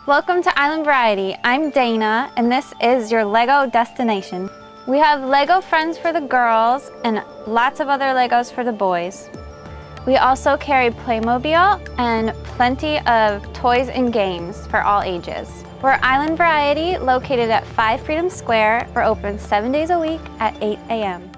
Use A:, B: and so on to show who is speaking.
A: Welcome to Island Variety. I'm Dana, and this is your Lego destination. We have Lego Friends for the girls and lots of other Legos for the boys. We also carry Playmobil and plenty of toys and games for all ages. We're Island Variety, located at 5 Freedom Square. We're open 7 days a week at 8 a.m.